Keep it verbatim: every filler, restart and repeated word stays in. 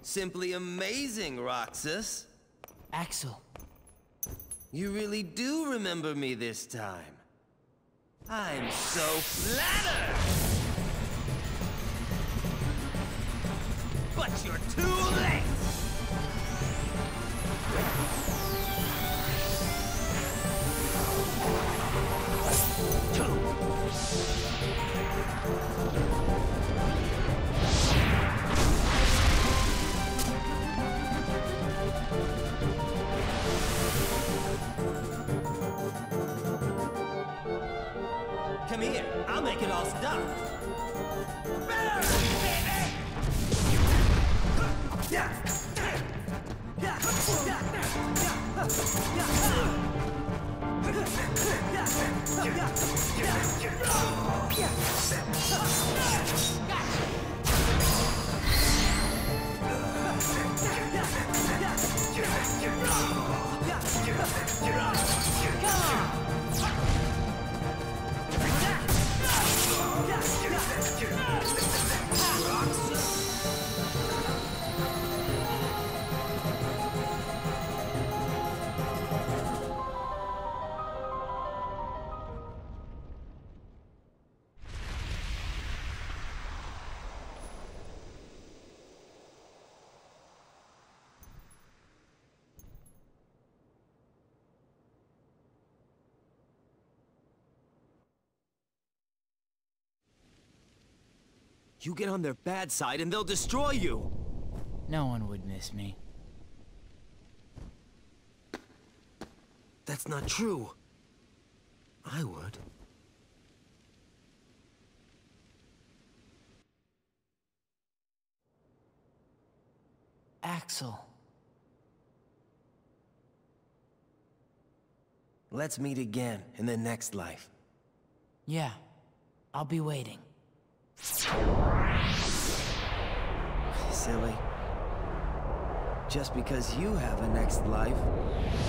Simply amazing, Roxas. Axel. You really do remember me this time. I'm so flattered! But you're too late! Come here, I'll make it all stop. You get on their bad side and they'll destroy you! No one would miss me. That's not true. I would. Axel. Let's meet again in the next life. Yeah, I'll be waiting. Silly. Just because you have a next life